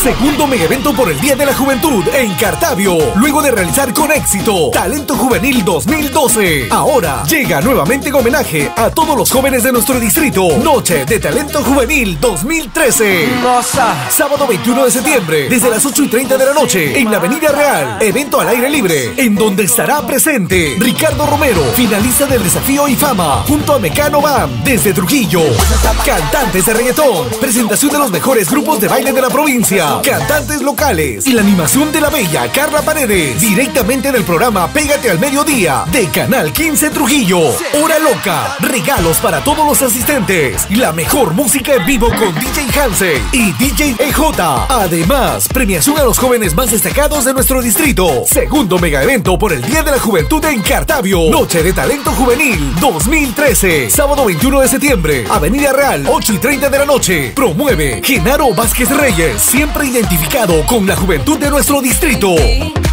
segundo mega evento por el Día de la Juventud en Cartavio, luego de realizar con éxito Talento Juvenil 2012. Ahora llega nuevamente en homenaje a todos los jóvenes de nuestro distrito, Noche de Talento Juvenil 2013. Sábado 21 de septiembre, desde las 8:30 de la noche, en la Avenida Real, evento al aire libre, en donde estará presente Ricardo Romero, finalista del Desafío y Fama, junto a Mecano Bam, desde Trujillo. Cantantes de reggaetón, presentación de los mejores grupos de baile de la provincia, cantantes locales y la animación de la bella Carla Paredes, directamente del programa Pégate al Mediodía de Canal 15 Trujillo. Hora loca, regalos para todos los asistentes, la mejor música en vivo con DJ Hansen y DJ EJ. Además, premiación a los jóvenes más destacados de nuestro distrito. Segundo mega evento por el Día de la Juventud en Cartavio, Noche de Talento Juvenil 2013. Sábado 21 de septiembre, Avenida Real, 8:30 de la noche. Promueve Genaro Vázquez Reyes, siempre identificado con la juventud de nuestro distrito.